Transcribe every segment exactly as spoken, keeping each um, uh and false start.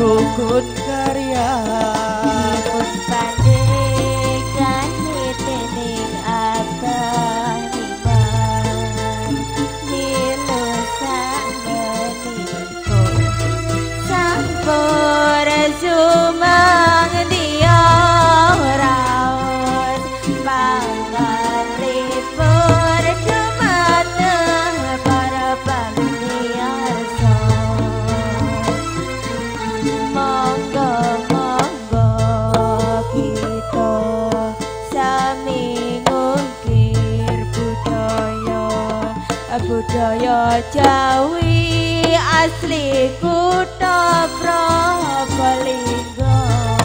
rukun karya pun pandekan tening abah iman nilu sang meniko sampur sumang dia raos pangaripun dumateng para pamiarsa monggo monggo kita sami ngukir budaya budaya Jawi asli kutha Probolinggo.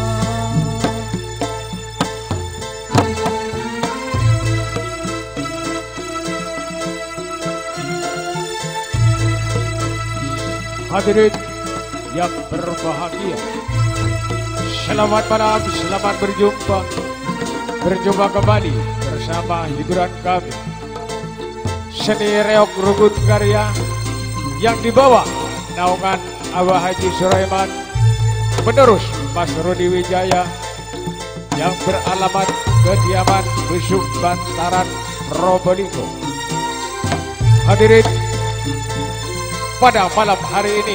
Hadirin yang berbahagia, selamat malam, selamat berjumpa berjumpa kembali bersama hiburan kami seni reok rukun karya yang dibawa naungan Abah Haji Sulaiman penerus Mas Rudi Wijaya yang beralamat kediaman Besuk Bantaran Probolinggo. Hadirin, pada malam hari ini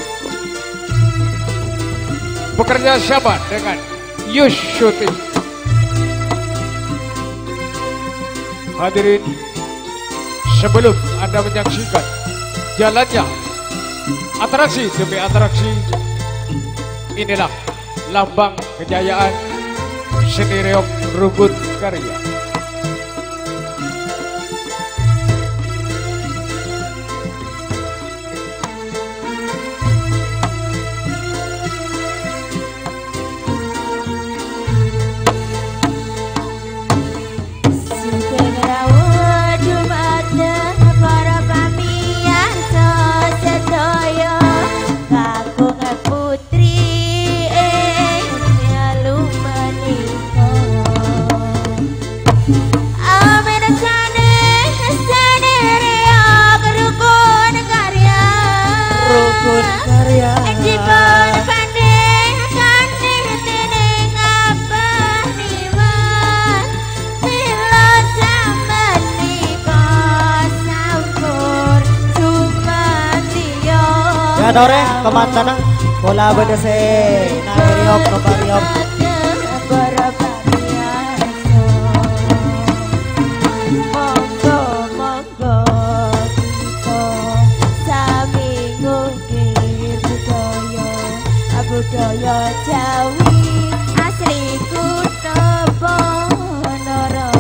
bekerja sama dengan Yus Shooting. Hadirin, sebelum Anda menyaksikan jalannya atraksi demi atraksi, inilah lambang kejayaan seni reok rukun karya. Dore kemantana bola bedese nariok nopariok monggo monggo kita sami ngukir budaya budaya Jawi asli kutha Ponorogo.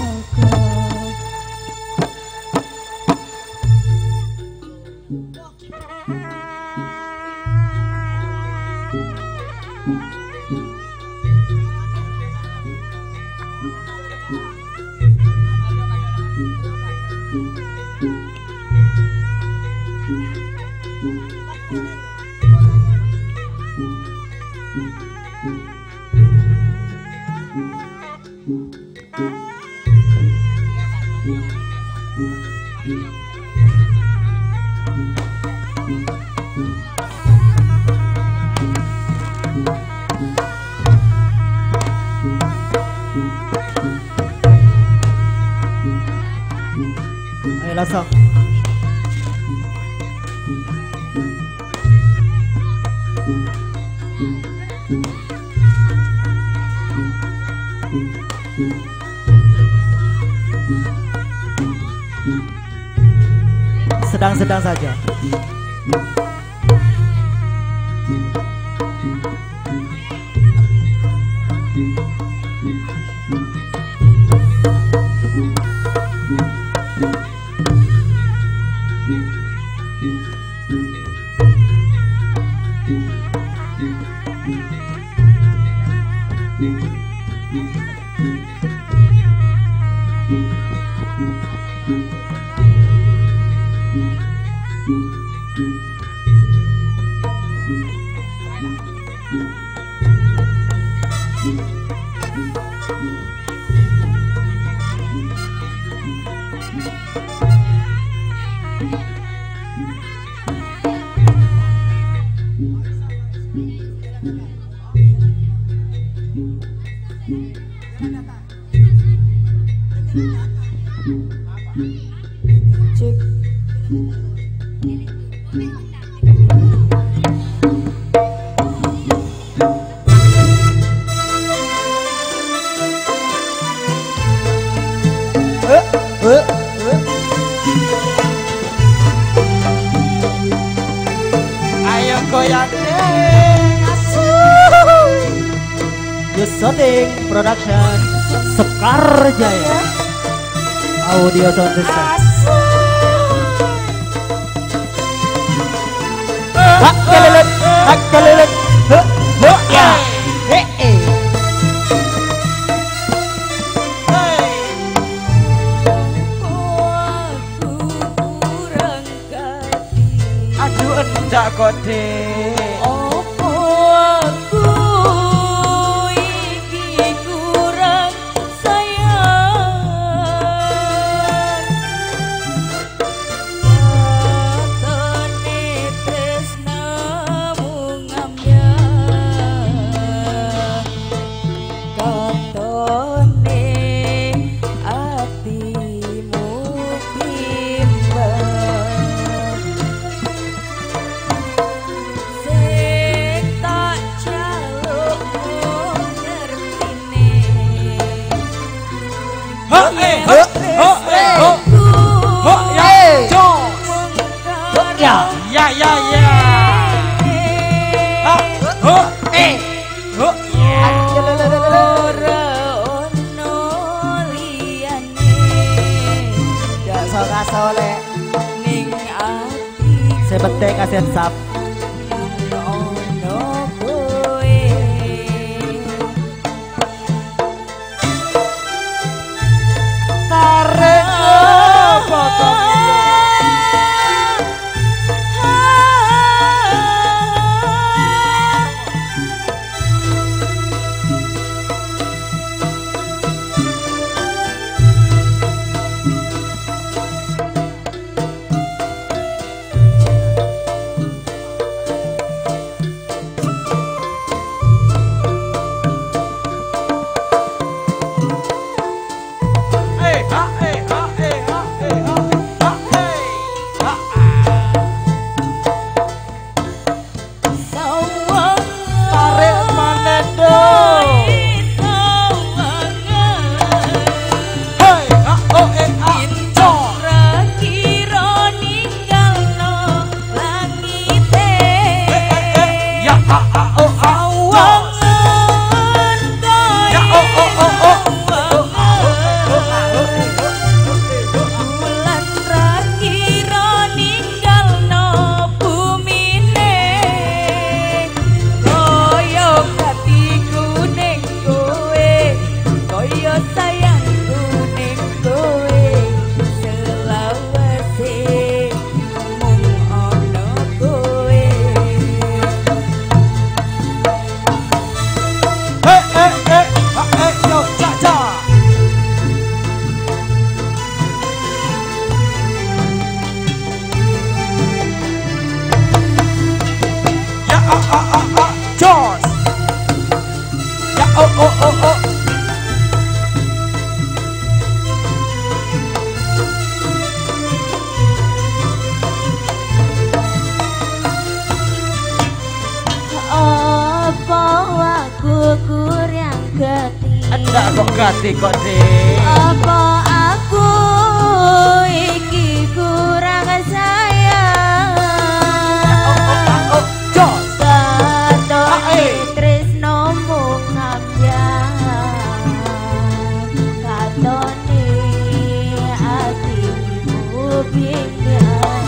Ayo langsung. Sedang-sedang saja. Ayo goyang Shooting Production Sekar Jaya Audio Sound System. Hak kelilit, hak kelilit, hak hak ya, heh eh. Aduh enggak kode. Ya ya ya. Ah, oh, eh. Oh, ya. Ora ono liyane. Ya soga sole Ning ati sebete kasihan sap. ono kowe. Tarik potong. Enggak kok gati kok deh. Apa aku iki kurang sayang? Oh, oh, oh, jos. Katone tresno mung ngambyang. Katone atimu bimbang.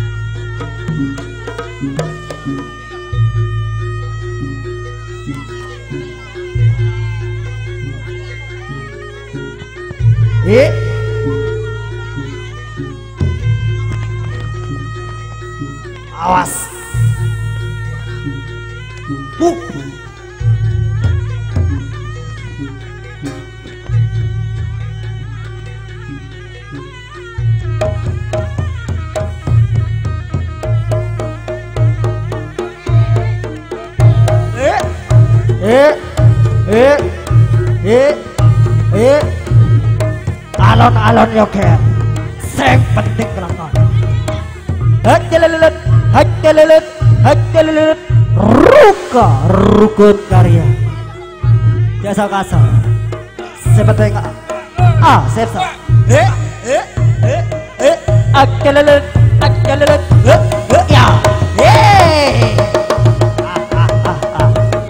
Thank you. Eh. Awas. Buk. Eh. Eh. Eh. Eh. Eh. Alon-alon yoker. Sing penting kelakon. Hakelelet, hakelelet, hakelelet. Ruka, rukun karya. Jasa kasar. Seperti enggak? Ah, sip sip. Eh, eh, eh, eh. Hakelelet, hakelelet. Eh, eh, ya. Eh. Ah, ah, ah, ah.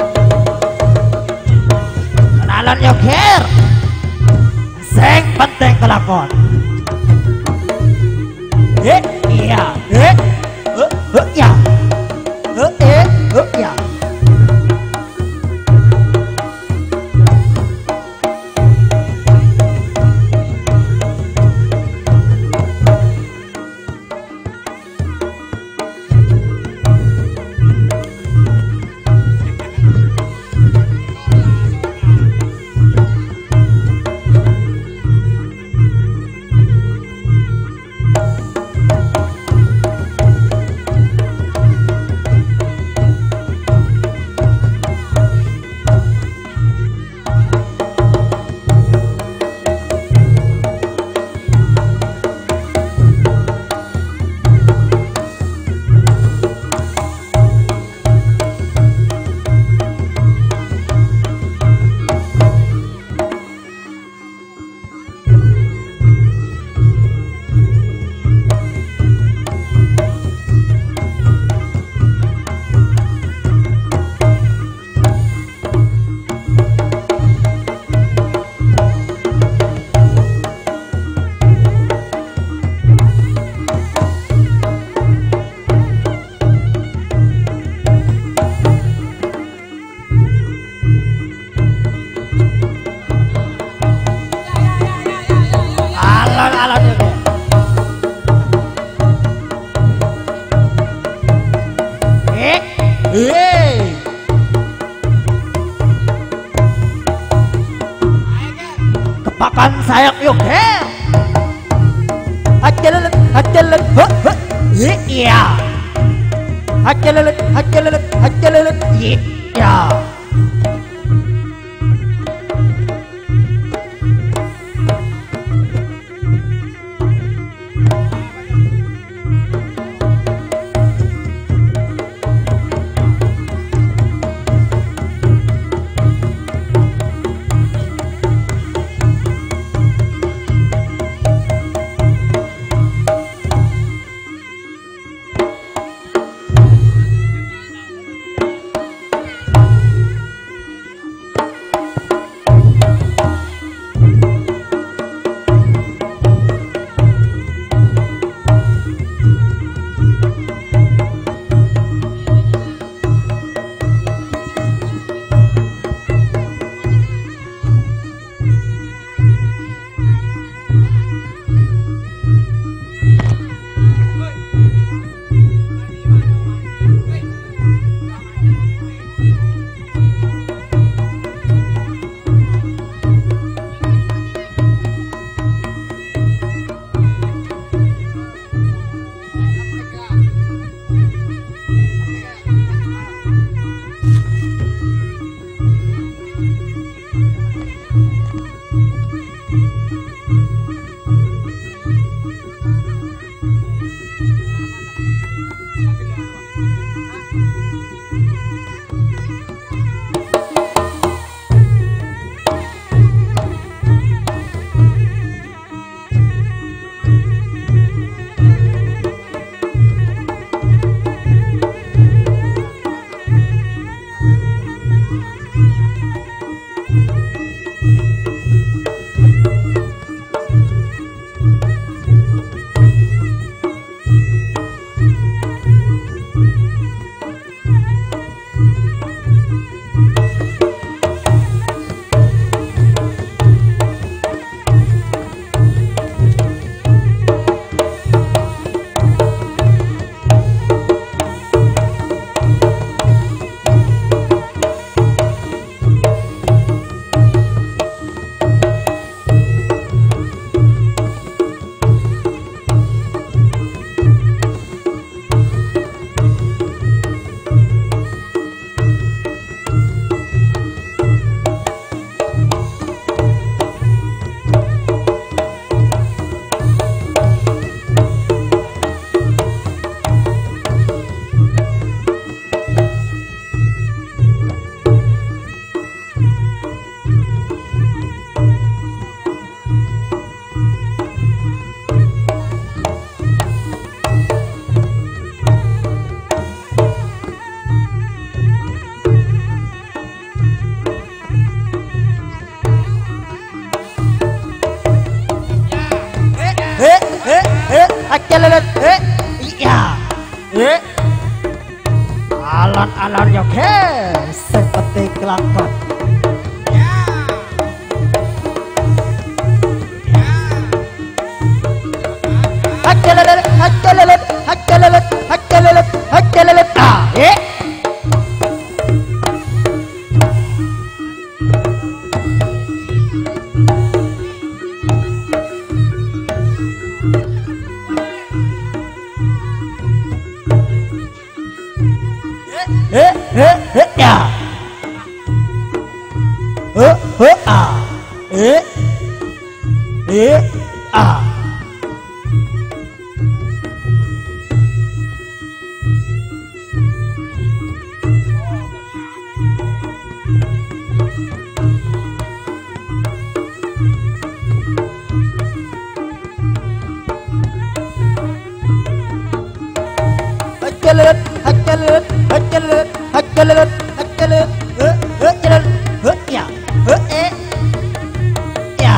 Alon yoker. Sing penting kelakon. Eh, iya, eh, eh, eh, ya, eh, eh, eh, ya. Yeay. Kepakan sayap yuk, heh. Hajalet, hajalet, ho, ho. Iya. Hajalet, hajalet, hajalet, iya. gelangkot. Hakelelet, hakelelet, hakelelet, hakelelet, hakelelet. Ah, eh. Eh, eh, eh, ya. Eh, eh, ah. Eh. Eh, ah. Hakelelet, hakelelet, hakelelet, hakelelet, hakelelet, eh, hakelelet, eh, ya, eh, eh, ya.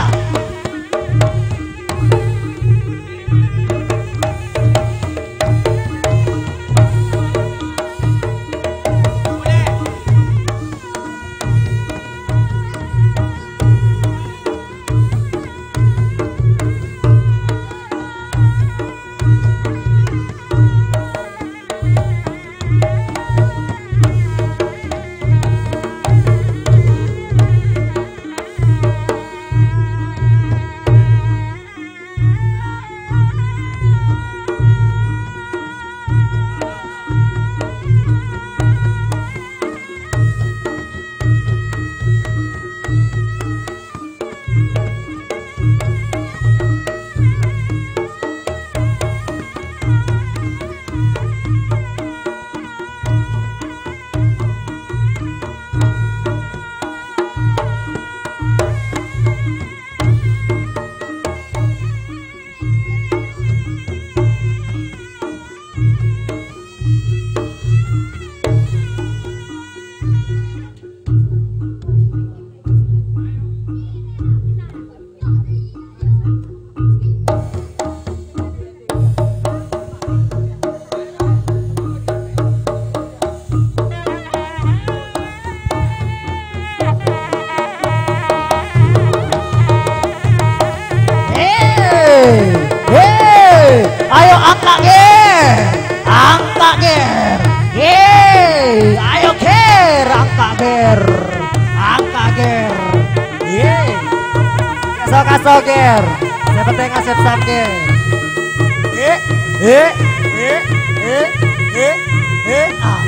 Ayo angkat ger, angkat ger, yeay, ayo ger, angkat ger, angkat ger, yeay, kasih kasih ger, seperti ngasih sam ger, eh, eh, eh, eh, eh, eh, ah.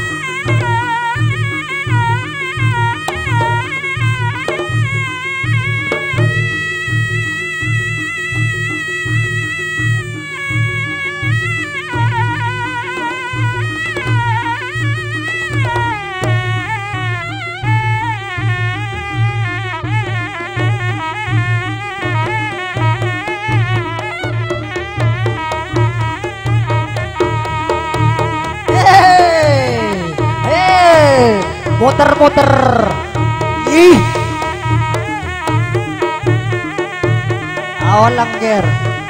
Muter-muter, ih, awan langger.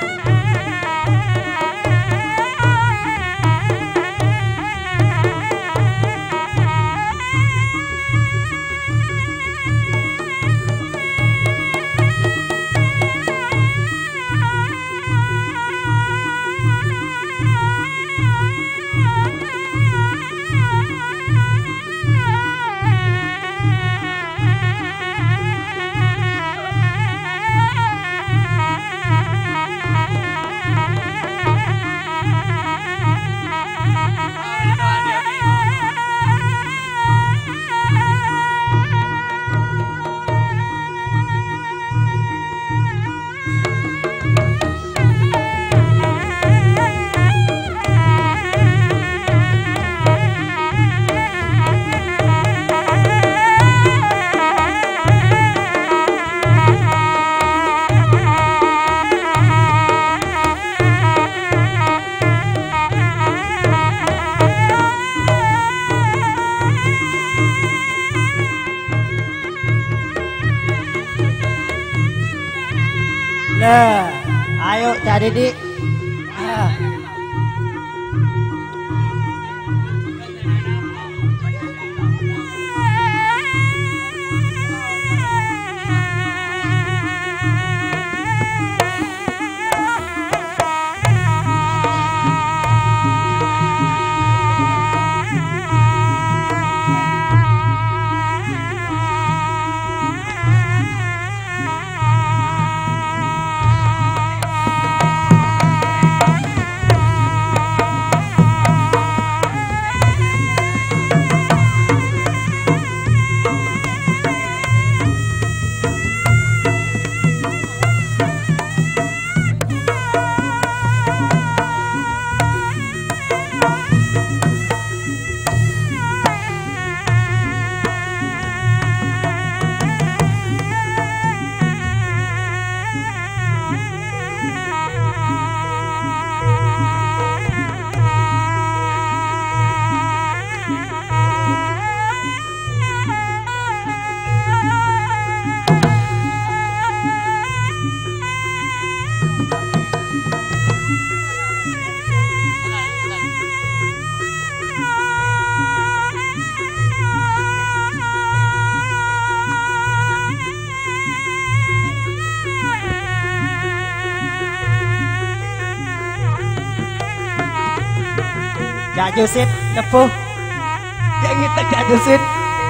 Nah, ayo jadi di. Ah. Gak jusit, nepuh. Yang kita gak jusit.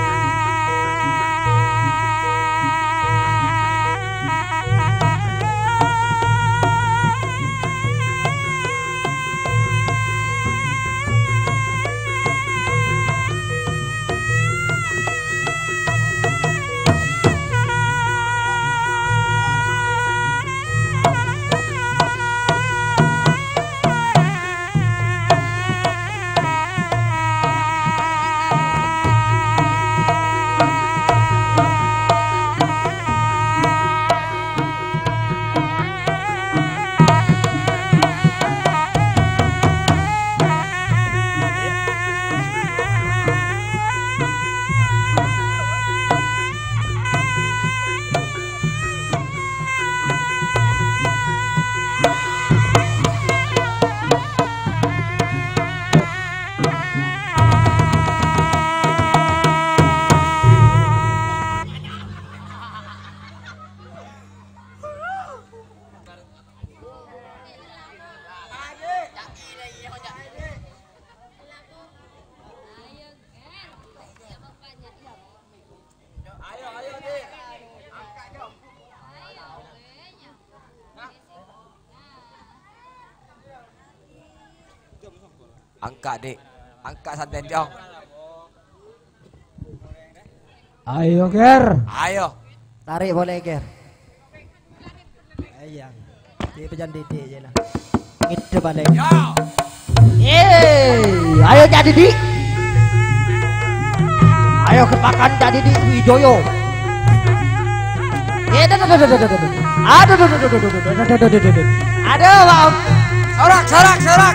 Angkat dik, angkat santai jong. Ayo Ger. Ayo. Tarik boleh Ger. Ayo. Dia pejan Dede je lah. Itu balik. Yo. Yeay, ayo jadi di. Ayo kepakan jadi di Wijoyo. Eh, aduh, aduh, aduh, aduh, aduh, aduh, aduh, aduh, aduh, aduh, aduh, aduh, maaf. Sorak, sorak, sorak.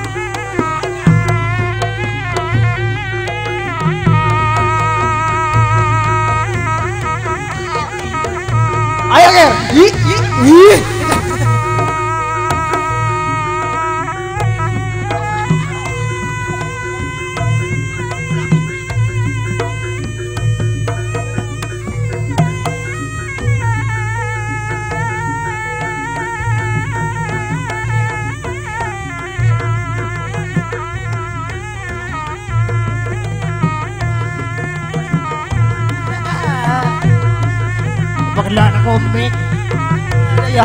Ayo Ger. Ih, ih, ih. Paglaan ako, Mick. Ya.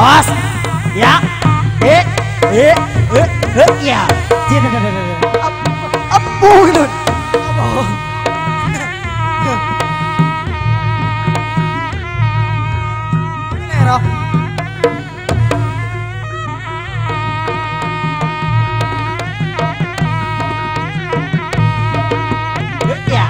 Awas. Ya. Eh, eh, eh, eh, ya. Abu gitu. Ini roh. Ya.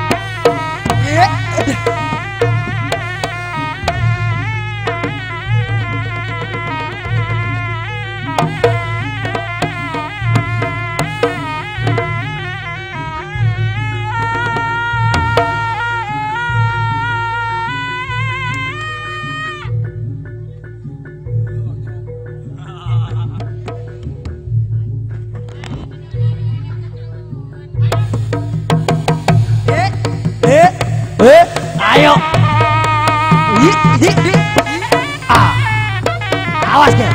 Eh, ayo. Ih, ih, ih. Ah. Awas ya.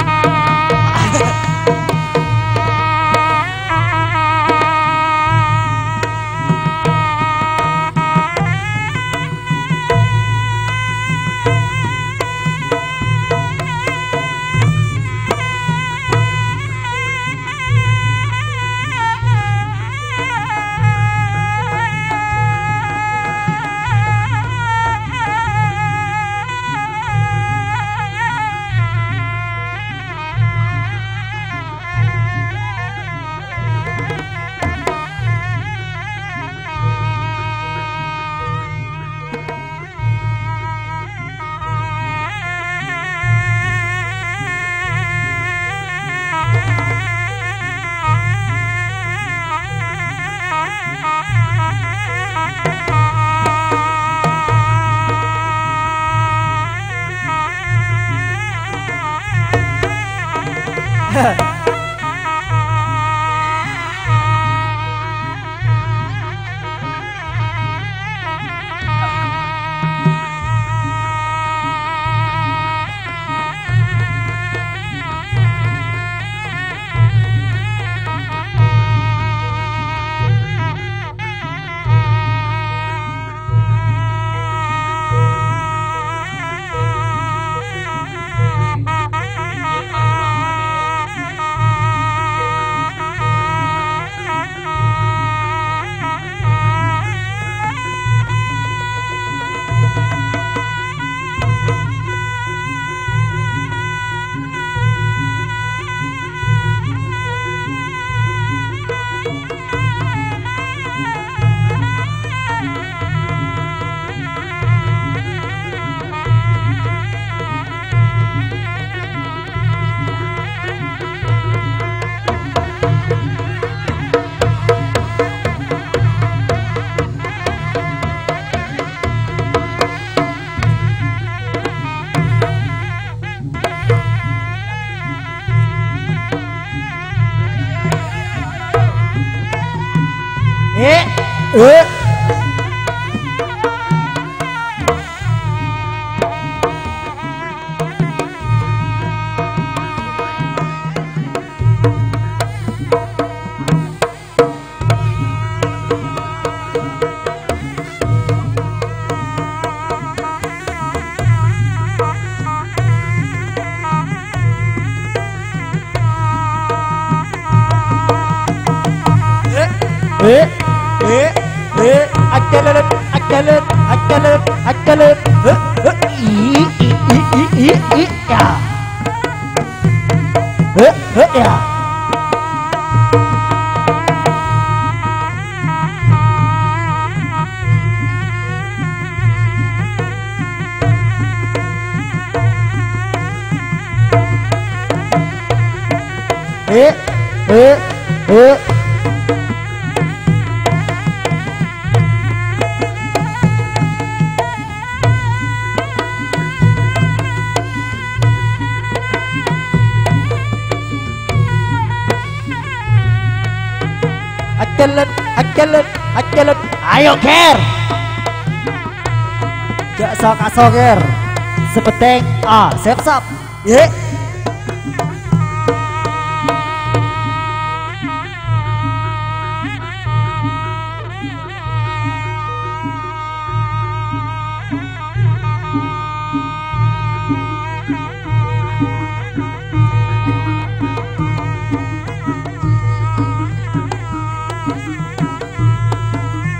Eh, eh. Eh, eh, eh, akalet, akalet, akalet, akalet, eh, eh, i, i, i, i, i, i, ya, eh, eh, ya, eh, eh, eh. Akalet, akalet, akalet, ayo ker, gak sok asoker, sepenting ah siap siap, ye.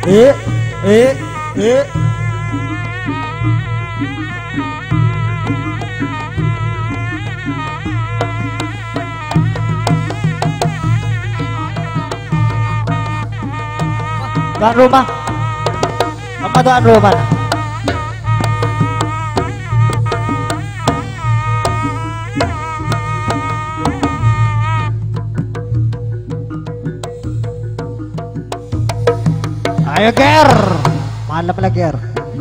eh eh eh tuan rumah apa tuan rumah ayo ger malam lah ger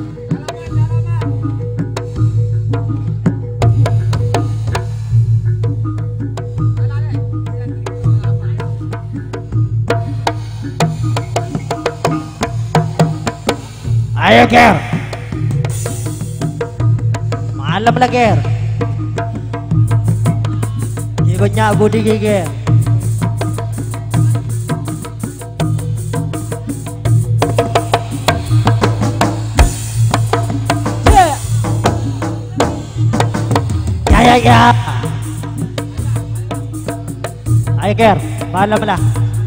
ayo ger malam lah ger banyak budi ger ya ya ayo ger malam lah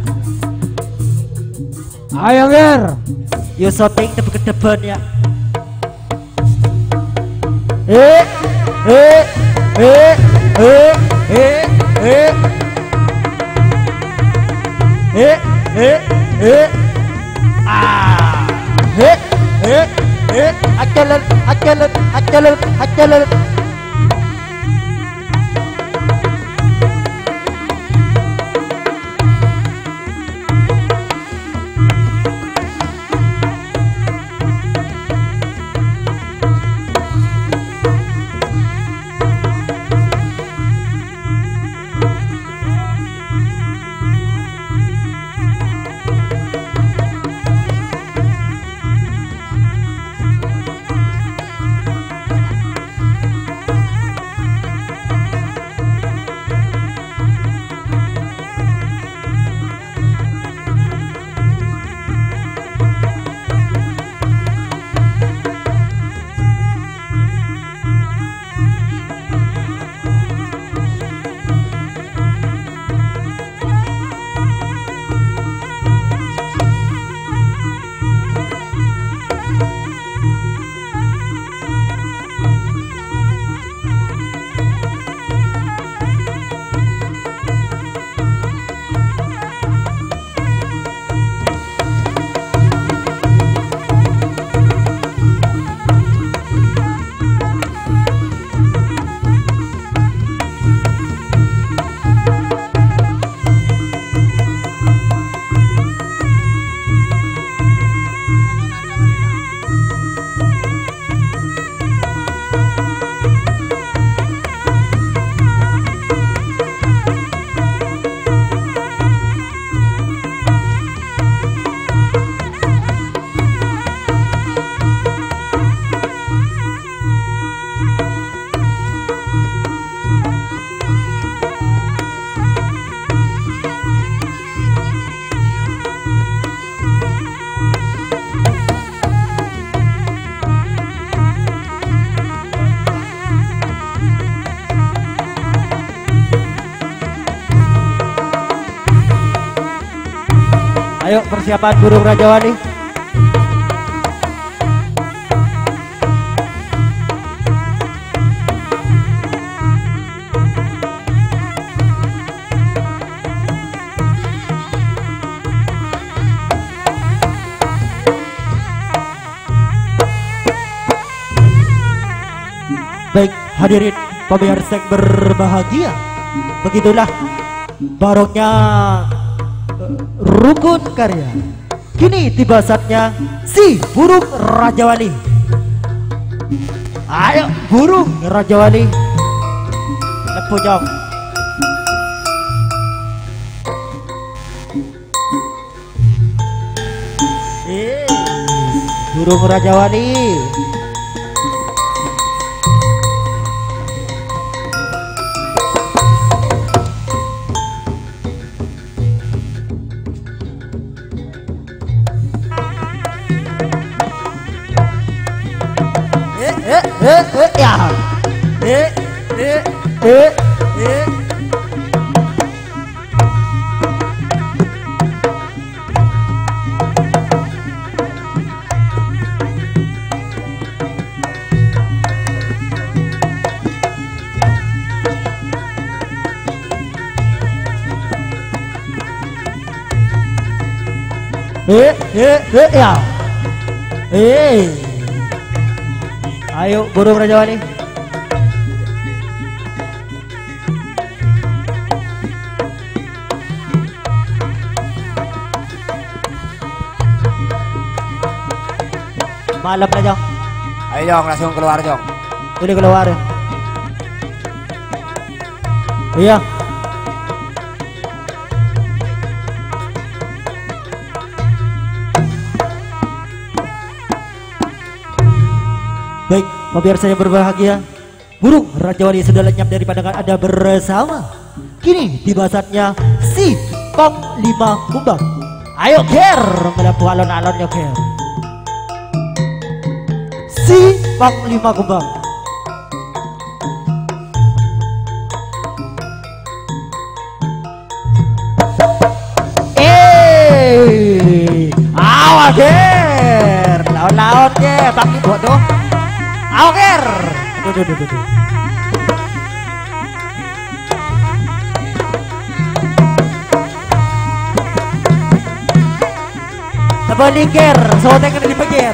ayo ger yo shopping ke depan ya eh eh eh eh eh eh eh eh eh ah eh eh eh akalan akalan akalan akalan Ayo persiapan burung Rajawali. Baik hadirin pemirsa yang berbahagia, begitulah baroknya Rukun Karya. Kini tiba saatnya si burung Rajawali. Ayo burung Rajawali, lepujong. Eh, burung Rajawali. Eh eh eh ya. Eh eh eh eh. Eh, eh, eh, ya. Eh. Ayo, burung Raja Wali. Malam na Jong. Ayo Jong, langsung keluar Jong. Ini keluar. Iya. Baik, pemirsa yang berbahagia, burung Raja Wali sudah lenyap dari pandangan Anda bersama. Kini tiba saatnya si Panglima Kumbang. Ayo Ger, melapu alon-alonnya Ger. Si Panglima Kumbang. Eh, awas Ger, lawan-lawan Ger, bagi bodoh. Awer, duh, duh, duh, duh, duh. Terbalik ger, soalnya kena dipegir.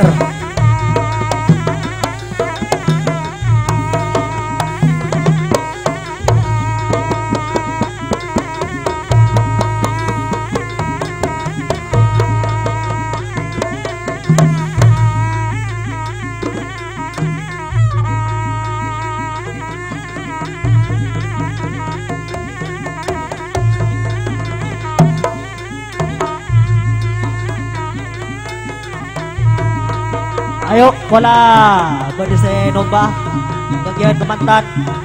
Ayo, bola. Bagi saya nomba bagian kemantan.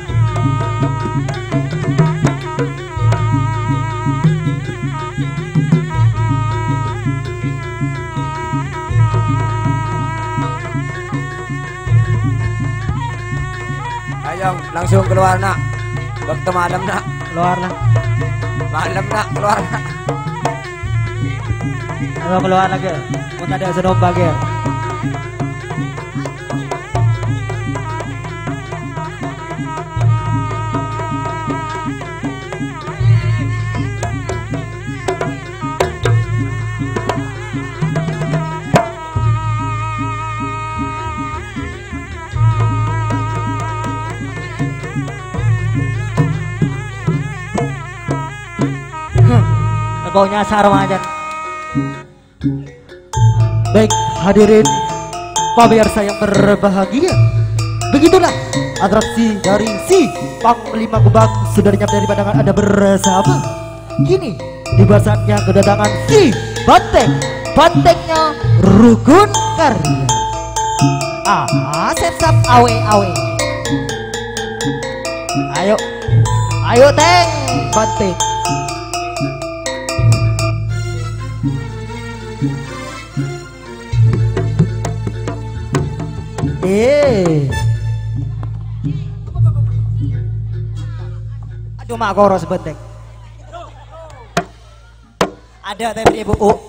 Ayo Jong, langsung keluar nak. Waktu malam nak. Keluar lah. Malam nak, keluar nak. Ayo keluar lagi. Mau ada senomba ger. Kau nyasar aja. Baik hadirin pemirsa yang berbahagia, begitulah atraksi dari si Panglima Kumbang sudah lenyap dari pandangan Anda bersama. Kini tiba saatnya kedatangan si Banteng, bantengnya Rukun Karya. Ah, sep-sep awe-awe. Ayo, ayo Teng, banteng. Eh, aduh mak koros betek. Ada tapi ibu. Oh.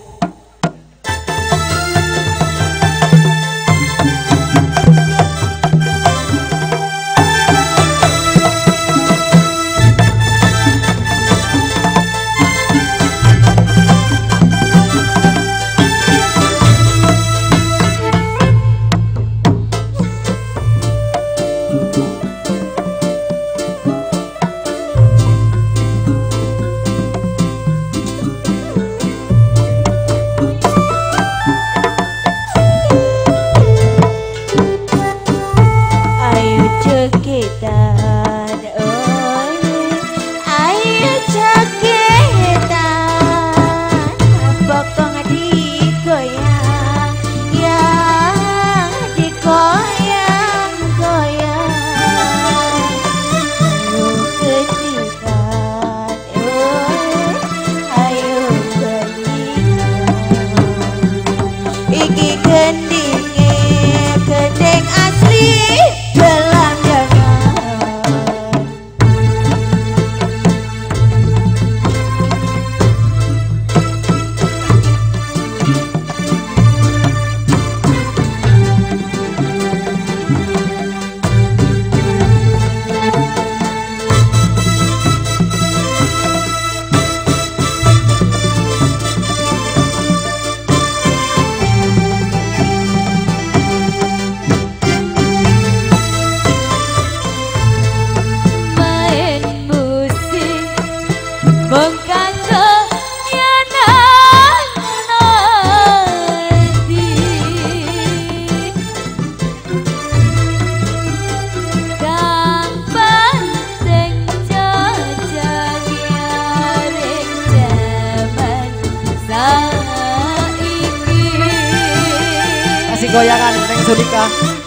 goyangan Neng Sulika.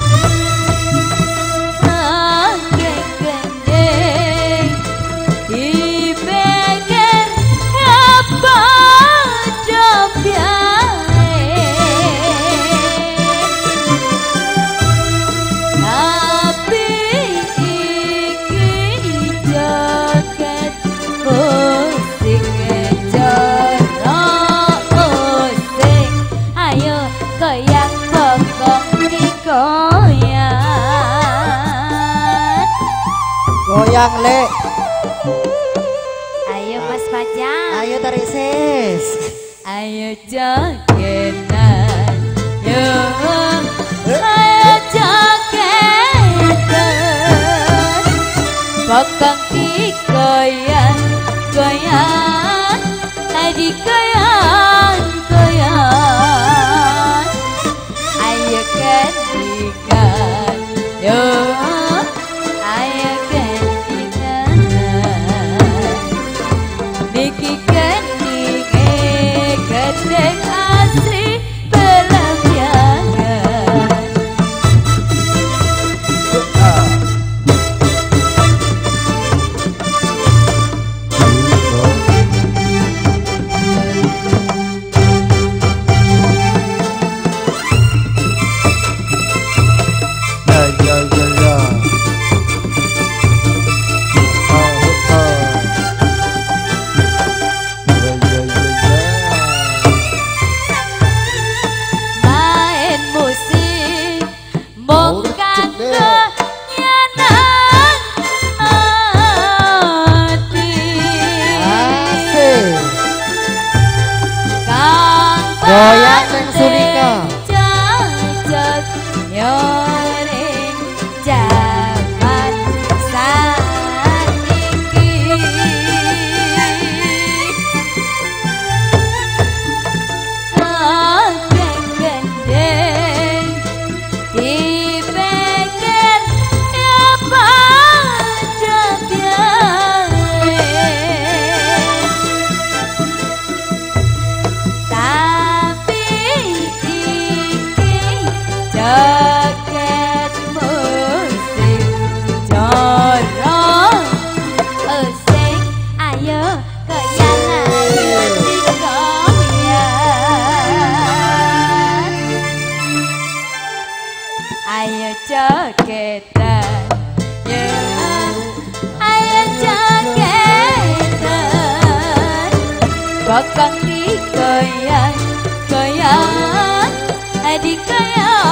Goyang le. Ayo Mas Pajang. Ayo tarik sis. Ayo jogetan. Yo. Ayo jogetan. Bakang ki goyang goyang. Adi goyang goyang. Ayo kendikan. Yo. Gedeng asri belambiangan. Ya ya ya ya. Goyang Neng Sulika. Jajak nyoring jaman saniki. Kakek gendeng dipikir ya pada biare. Jaket musik jorong usik ayo goyang ayo digoyang. Ayo jogetan yo ayo jogetan. Bakang digoyang goyang adik goyang